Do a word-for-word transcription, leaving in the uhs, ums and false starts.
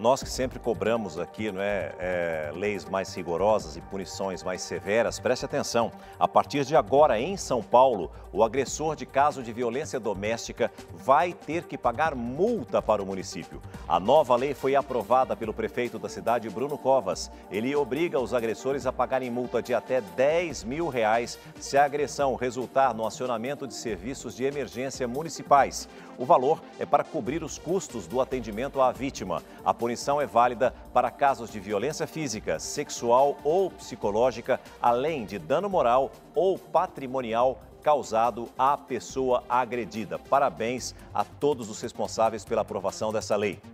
Nós que sempre cobramos aqui, não é, é, leis mais rigorosas e punições mais severas, preste atenção. A partir de agora, em São Paulo, o agressor de caso de violência doméstica vai ter que pagar multa para o município. A nova lei foi aprovada pelo prefeito da cidade, Bruno Covas. Ele obriga os agressores a pagarem multa de até dez mil reais se a agressão resultar no acionamento de serviços de emergência municipais. O valor é para cobrir os custos do atendimento à vítima. A punição é válida para casos de violência física, sexual ou psicológica, além de dano moral ou patrimonial causado à pessoa agredida. Parabéns a todos os responsáveis pela aprovação dessa lei.